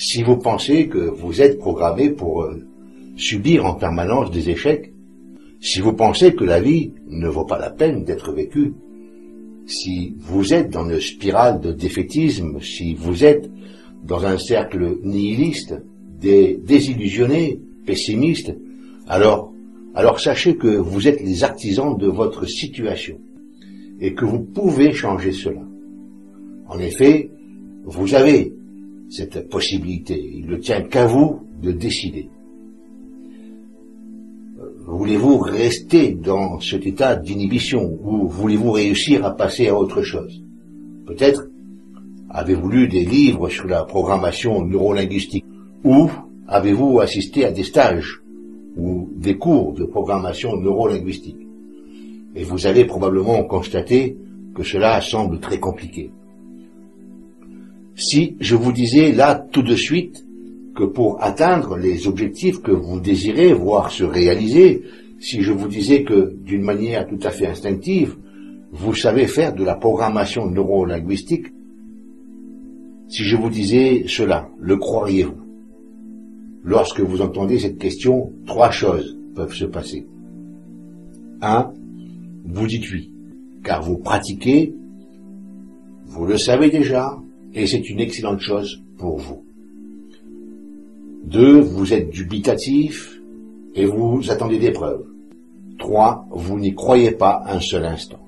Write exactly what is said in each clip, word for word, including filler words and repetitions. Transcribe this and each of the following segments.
Si vous pensez que vous êtes programmé pour euh, subir en permanence des échecs, si vous pensez que la vie ne vaut pas la peine d'être vécue, si vous êtes dans une spirale de défaitisme, si vous êtes dans un cercle nihiliste, des désillusionnés, pessimistes, alors, alors sachez que vous êtes les artisans de votre situation et que vous pouvez changer cela. En effet, vous avez cette possibilité. Il ne tient qu'à vous de décider. Voulez-vous rester dans cet état d'inhibition ou voulez-vous réussir à passer à autre chose? Peut-être avez-vous lu des livres sur la programmation neurolinguistique ou avez-vous assisté à des stages ou des cours de programmation neurolinguistique et vous allez probablement constater que cela semble très compliqué. Si je vous disais là tout de suite que pour atteindre les objectifs que vous désirez voir se réaliser, si je vous disais que d'une manière tout à fait instinctive, vous savez faire de la programmation neurolinguistique, si je vous disais cela, le croiriez-vous? Lorsque vous entendez cette question, trois choses peuvent se passer. Un, vous dites oui, car vous pratiquez, vous le savez déjà, et c'est une excellente chose pour vous. Deux, vous êtes dubitatif et vous attendez des preuves. Trois, vous n'y croyez pas un seul instant.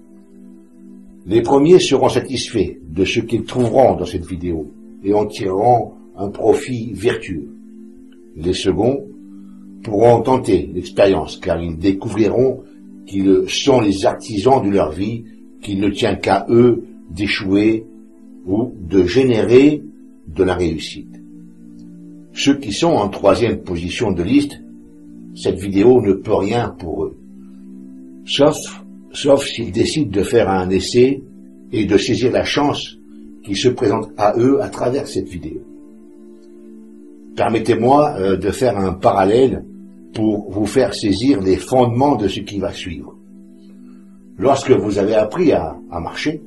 Les premiers seront satisfaits de ce qu'ils trouveront dans cette vidéo et en tireront un profit vertueux. Les seconds pourront tenter l'expérience car ils découvriront qu'ils sont les artisans de leur vie, qu'il ne tient qu'à eux d'échouer ou de générer de la réussite. Ceux qui sont en troisième position de liste, cette vidéo ne peut rien pour eux. Sauf, sauf s'ils décident de faire un essai et de saisir la chance qui se présente à eux à travers cette vidéo. Permettez-moi euh, de faire un parallèle pour vous faire saisir les fondements de ce qui va suivre. Lorsque vous avez appris à, à marcher,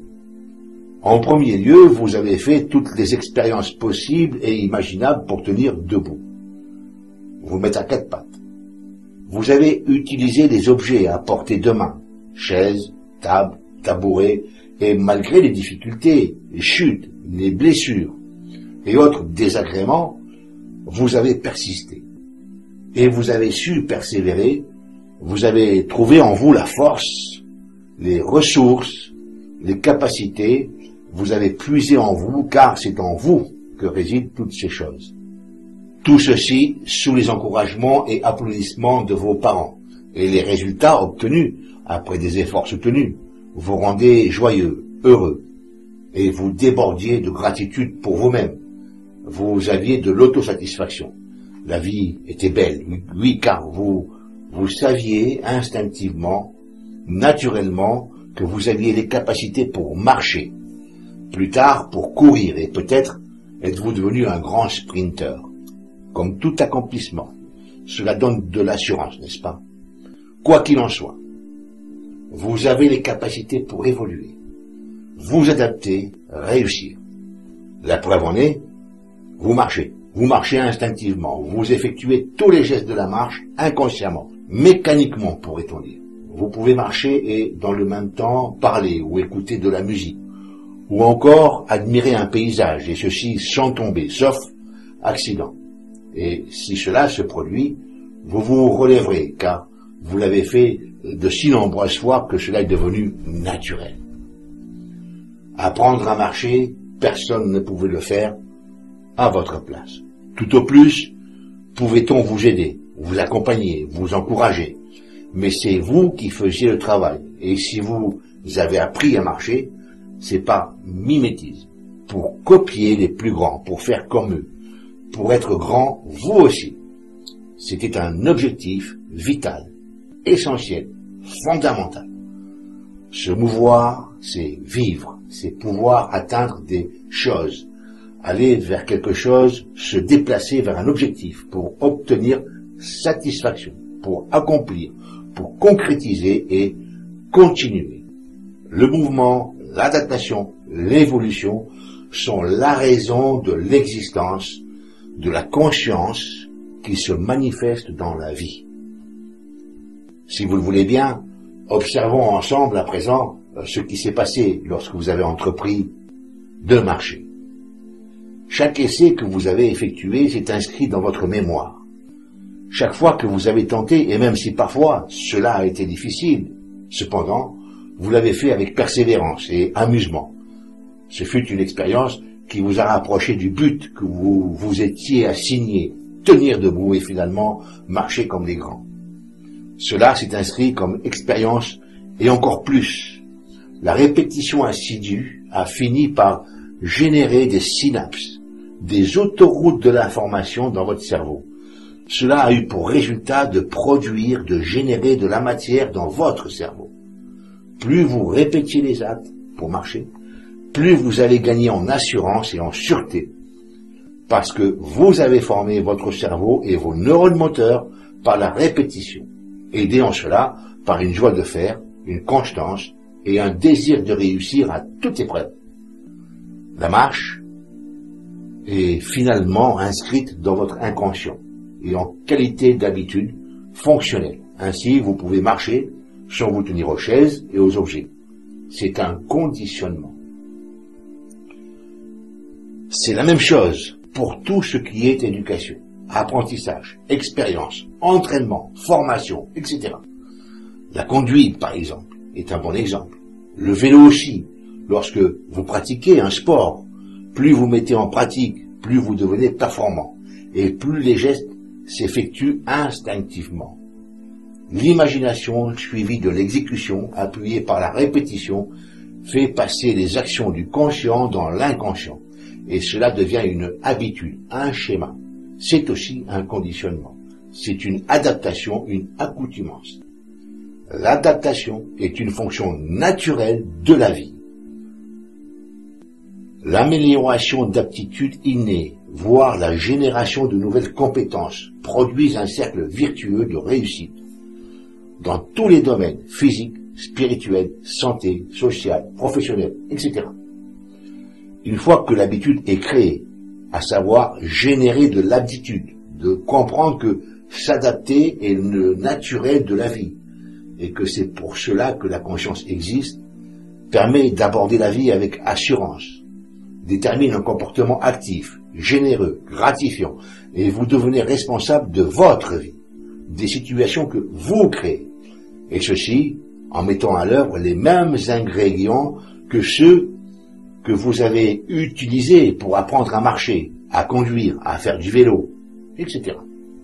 en premier lieu, vous avez fait toutes les expériences possibles et imaginables pour tenir debout. Vous mettez à quatre pattes. Vous avez utilisé des objets à portée de main, chaises, tables, tabourets, et malgré les difficultés, les chutes, les blessures et autres désagréments, vous avez persisté. Et vous avez su persévérer, vous avez trouvé en vous la force, les ressources, les capacités, vous avez puisé en vous, car c'est en vous que résident toutes ces choses. Tout ceci sous les encouragements et applaudissements de vos parents, et les résultats obtenus après des efforts soutenus vous rendaient joyeux, heureux, et vous débordiez de gratitude pour vous-même. Vous aviez de l'autosatisfaction. La vie était belle, oui, car vous, vous saviez instinctivement, naturellement, que vous aviez les capacités pour marcher, plus tard pour courir, et peut-être êtes-vous devenu un grand sprinter. Comme tout accomplissement, cela donne de l'assurance, n'est-ce pas? Quoi qu'il en soit, vous avez les capacités pour évoluer, vous adapter, réussir. La preuve en est, vous marchez, vous marchez instinctivement, vous effectuez tous les gestes de la marche inconsciemment, mécaniquement pourrait-on dire. Vous pouvez marcher et dans le même temps parler ou écouter de la musique, ou encore admirer un paysage, et ceci sans tomber, sauf accident. Et si cela se produit, vous vous relèverez, car vous l'avez fait de si nombreuses fois que cela est devenu naturel. Apprendre à marcher, personne ne pouvait le faire à votre place. Tout au plus, pouvait-on vous aider, vous accompagner, vous encourager, mais c'est vous qui faisiez le travail, et si vous avez appris à marcher, c'est par mimétisme, pour copier les plus grands, pour faire comme eux, pour être grand vous aussi. C'était un objectif vital, essentiel, fondamental. Se mouvoir, c'est vivre, c'est pouvoir atteindre des choses, aller vers quelque chose, se déplacer vers un objectif pour obtenir satisfaction, pour accomplir, pour concrétiser et continuer. Le mouvement, l'adaptation, l'évolution sont la raison de l'existence de la conscience qui se manifeste dans la vie. Si vous le voulez bien, observons ensemble à présent ce qui s'est passé lorsque vous avez entrepris de marcher. Chaque essai que vous avez effectué s'est inscrit dans votre mémoire. Chaque fois que vous avez tenté, et même si parfois cela a été difficile, cependant, vous l'avez fait avec persévérance et amusement. Ce fut une expérience qui vous a rapproché du but que vous vous étiez assigné, tenir debout et finalement marcher comme des grands. Cela s'est inscrit comme expérience et encore plus. La répétition assidue a fini par générer des synapses, des autoroutes de l'information dans votre cerveau. Cela a eu pour résultat de produire, de générer de la matière dans votre cerveau. Plus vous répétiez les actes pour marcher, plus vous allez gagner en assurance et en sûreté, parce que vous avez formé votre cerveau et vos neurones moteurs par la répétition, aidés en cela par une joie de faire, une constance et un désir de réussir à toute épreuve. La marche est finalement inscrite dans votre inconscient et en qualité d'habitude fonctionnelle. Ainsi, vous pouvez marcher sans vous tenir aux chaises et aux objets. C'est un conditionnement. C'est la même chose pour tout ce qui est éducation, apprentissage, expérience, entraînement, formation, et cetera. La conduite, par exemple, est un bon exemple. Le vélo aussi. Lorsque vous pratiquez un sport, plus vous mettez en pratique, plus vous devenez performant, et plus les gestes s'effectuent instinctivement. L'imagination suivie de l'exécution, appuyée par la répétition, fait passer les actions du conscient dans l'inconscient, et cela devient une habitude, un schéma. C'est aussi un conditionnement. C'est une adaptation, une accoutumance. L'adaptation est une fonction naturelle de la vie. L'amélioration d'aptitudes innées, voire la génération de nouvelles compétences, produisent un cercle vertueux de réussite dans tous les domaines, physiques, spirituels, santé, social, professionnel, et cetera. Une fois que l'habitude est créée, à savoir générer de l'aptitude, de comprendre que s'adapter est le naturel de la vie, et que c'est pour cela que la conscience existe, permet d'aborder la vie avec assurance, détermine un comportement actif, généreux, gratifiant, et vous devenez responsable de votre vie, des situations que vous créez, et ceci en mettant à l'œuvre les mêmes ingrédients que ceux que vous avez utilisés pour apprendre à marcher, à conduire, à faire du vélo, et cetera.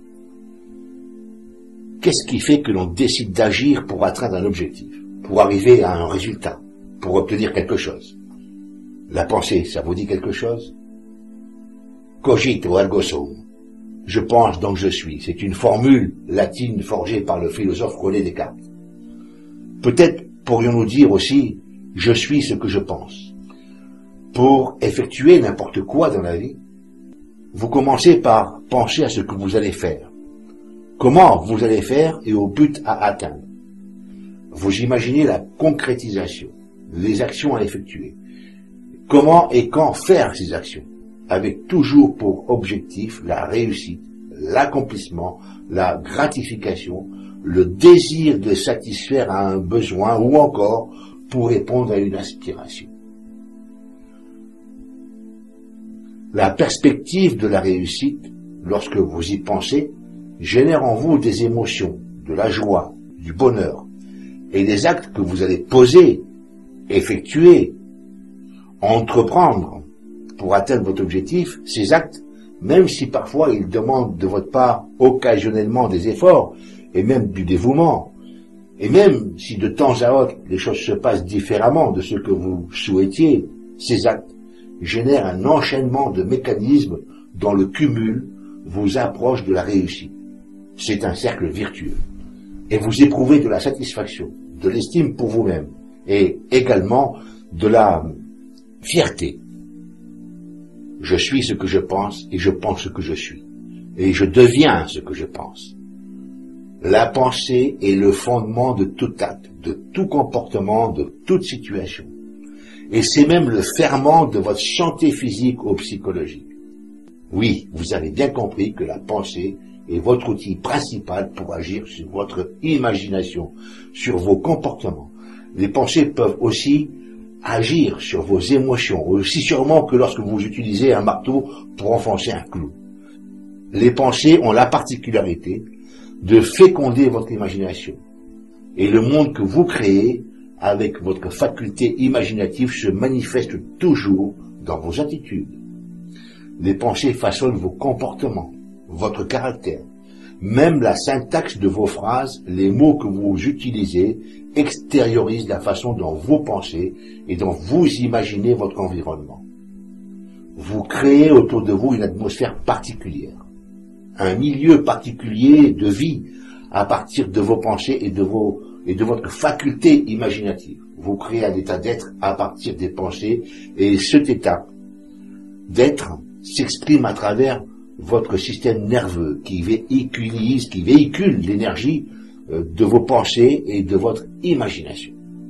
Qu'est-ce qui fait que l'on décide d'agir pour atteindre un objectif, pour arriver à un résultat, pour obtenir quelque chose? La pensée, ça vous dit quelque chose? Cogito ergo sum. Je pense donc je suis. C'est une formule latine forgée par le philosophe René Descartes. Peut-être pourrions-nous dire aussi « je suis ce que je pense ». Pour effectuer n'importe quoi dans la vie, vous commencez par penser à ce que vous allez faire. Comment vous allez faire et au but à atteindre. Vous imaginez la concrétisation, les actions à effectuer. Comment et quand faire ces actions, avec toujours pour objectif la réussite, l'accomplissement, la gratification, le désir de satisfaire à un besoin ou encore pour répondre à une aspiration. La perspective de la réussite, lorsque vous y pensez, génère en vous des émotions, de la joie, du bonheur, et les actes que vous allez poser, effectuer, entreprendre pour atteindre votre objectif, ces actes, même si parfois ils demandent de votre part occasionnellement des efforts, et même du dévouement, et même si de temps à autre les choses se passent différemment de ce que vous souhaitiez, ces actes génèrent un enchaînement de mécanismes dont le cumul vous approche de la réussite. C'est un cercle vertueux. Et vous éprouvez de la satisfaction, de l'estime pour vous-même, et également de la fierté. Je suis ce que je pense, et je pense ce que je suis. Et je deviens ce que je pense. La pensée est le fondement de tout acte, de tout comportement, de toute situation. Et c'est même le ferment de votre santé physique ou psychologique. Oui, vous avez bien compris que la pensée est votre outil principal pour agir sur votre imagination, sur vos comportements. Les pensées peuvent aussi agir sur vos émotions, aussi sûrement que lorsque vous utilisez un marteau pour enfoncer un clou. Les pensées ont la particularité de féconder votre imagination. Et le monde que vous créez avec votre faculté imaginative se manifeste toujours dans vos attitudes. Les pensées façonnent vos comportements, votre caractère. Même la syntaxe de vos phrases, les mots que vous utilisez, extériorisent la façon dont vous pensez et dont vous imaginez votre environnement. Vous créez autour de vous une atmosphère particulière, un milieu particulier de vie à partir de vos pensées et de vos et de votre faculté imaginative. Vous créez un état d'être à partir des pensées et cet état d'être s'exprime à travers votre système nerveux qui véhicule, qui véhicule l'énergie de vos pensées et de votre imagination.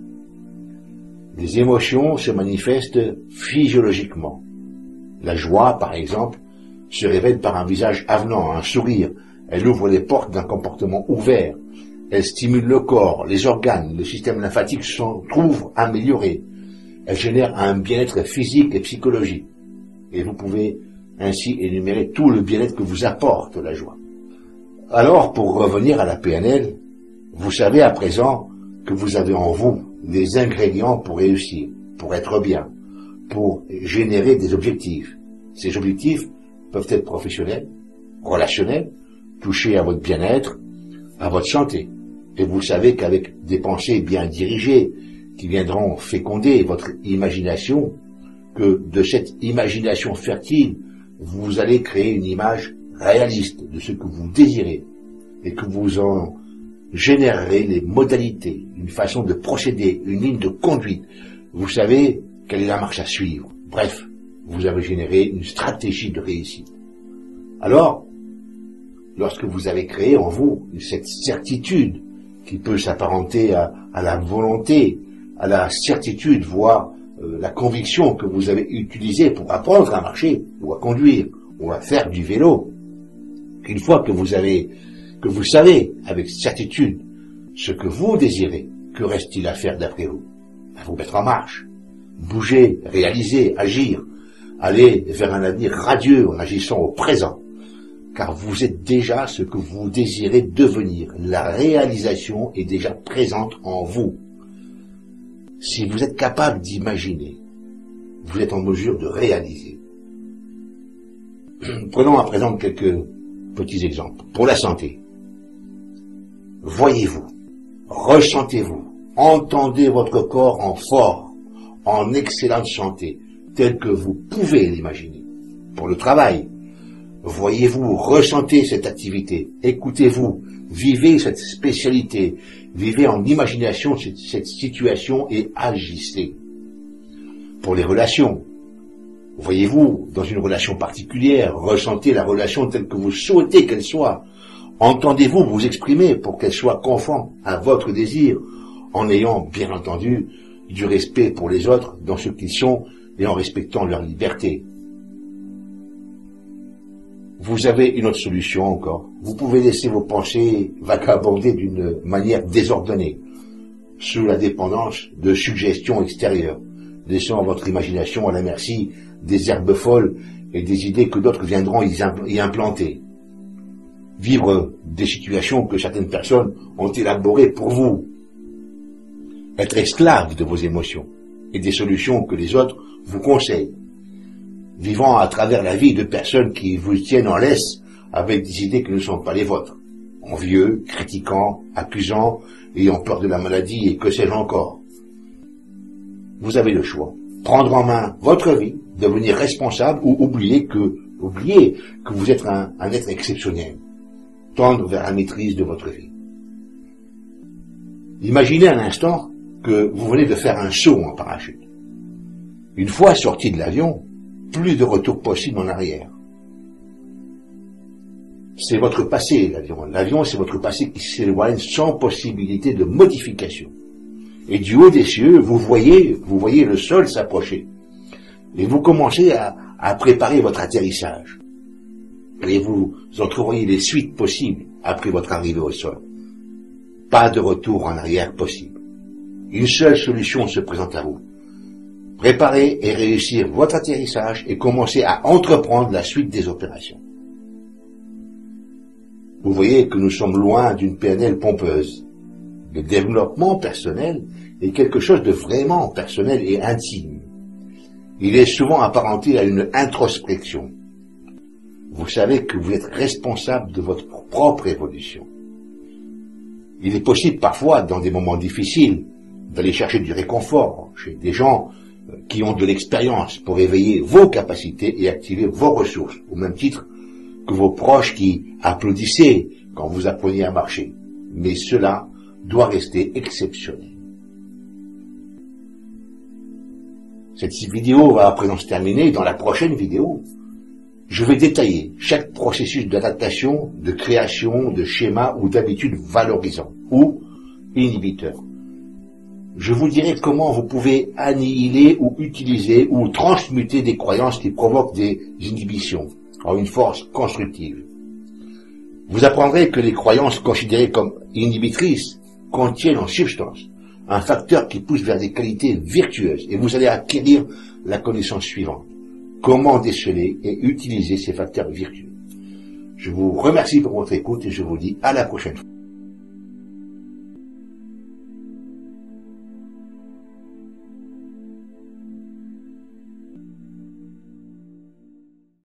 Les émotions se manifestent physiologiquement. La joie, par exemple, se révèle par un visage avenant, un sourire. Elle ouvre les portes d'un comportement ouvert. Elle stimule le corps, les organes, le système lymphatique se trouve amélioré. Elle génère un bien-être physique et psychologique. Et vous pouvez ainsi énumérer tout le bien-être que vous apporte la joie. Alors, pour revenir à la P N L, vous savez à présent que vous avez en vous les ingrédients pour réussir, pour être bien, pour générer des objectifs. Ces objectifs peuvent être professionnels, relationnels, toucher à votre bien-être, à votre santé. Et vous savez qu'avec des pensées bien dirigées, qui viendront féconder votre imagination, que de cette imagination fertile, vous allez créer une image réaliste de ce que vous désirez et que vous en générerez les modalités, une façon de procéder, une ligne de conduite. Vous savez quelle est la marche à suivre. Bref, vous avez généré une stratégie de réussite. Alors, lorsque vous avez créé en vous cette certitude qui peut s'apparenter à, à la volonté, à la certitude, voire euh, la conviction que vous avez utilisée pour apprendre à marcher, ou à conduire, ou à faire du vélo, une fois que vous avez, que vous savez avec certitude ce que vous désirez, que reste-t-il à faire d'après vous? À vous mettre en marche, bouger, réaliser, agir, aller vers un avenir radieux en agissant au présent. Car vous êtes déjà ce que vous désirez devenir. La réalisation est déjà présente en vous. Si vous êtes capable d'imaginer, vous êtes en mesure de réaliser. Prenons à présent quelques petits exemples. Pour la santé, voyez-vous, ressentez-vous, entendez votre corps en fort, en excellente santé, tel que vous pouvez l'imaginer. Pour le travail, voyez-vous, ressentez cette activité, écoutez-vous, vivez cette spécialité, vivez en imagination cette, cette situation et agissez. Pour les relations, voyez-vous dans une relation particulière, ressentez la relation telle que vous souhaitez qu'elle soit, entendez-vous vous exprimer pour qu'elle soit conforme à votre désir, en ayant bien entendu du respect pour les autres dans ce qu'ils sont et en respectant leur liberté. Vous avez une autre solution encore. Vous pouvez laisser vos pensées vagabonder d'une manière désordonnée, sous la dépendance de suggestions extérieures, laissant votre imagination à la merci des herbes folles et des idées que d'autres viendront y implanter. Vivre des situations que certaines personnes ont élaborées pour vous. Être esclave de vos émotions et des solutions que les autres vous conseillent. Vivant à travers la vie de personnes qui vous tiennent en laisse avec des idées qui ne sont pas les vôtres, envieux, critiquant, accusant, ayant peur de la maladie et que sais-je encore. Vous avez le choix. Prendre en main votre vie, devenir responsable ou oublier que, oublier que vous êtes un, un être exceptionnel. Tendre vers la maîtrise de votre vie. Imaginez un instant que vous venez de faire un saut en parachute. Une fois sorti de l'avion, plus de retour possible en arrière. C'est votre passé, l'avion. L'avion, c'est votre passé qui s'éloigne sans possibilité de modification. Et du haut des cieux, vous voyez, vous voyez le sol s'approcher. Et vous commencez à, à préparer votre atterrissage. et vous entrevoyez les suites possibles après votre arrivée au sol. Pas de retour en arrière possible. Une seule solution se présente à vous. Préparez et réussir votre atterrissage et commencez à entreprendre la suite des opérations. Vous voyez que nous sommes loin d'une P N L pompeuse. Le développement personnel est quelque chose de vraiment personnel et intime. Il est souvent apparenté à une introspection. Vous savez que vous êtes responsable de votre propre évolution. Il est possible parfois, dans des moments difficiles, d'aller chercher du réconfort chez des gens qui ont de l'expérience pour éveiller vos capacités et activer vos ressources, au même titre que vos proches qui applaudissaient quand vous appreniez à marcher. Mais cela doit rester exceptionnel. Cette vidéo va à présent se terminer. Dans la prochaine vidéo, je vais détailler chaque processus d'adaptation, de création, de schéma ou d'habitude valorisant ou inhibiteur. Je vous dirai comment vous pouvez annihiler ou utiliser ou transmuter des croyances qui provoquent des inhibitions en une force constructive. Vous apprendrez que les croyances considérées comme inhibitrices contiennent en substance un facteur qui pousse vers des qualités vertueuses et vous allez acquérir la connaissance suivante. Comment déceler et utiliser ces facteurs vertueux. Je vous remercie pour votre écoute et je vous dis à la prochaine fois.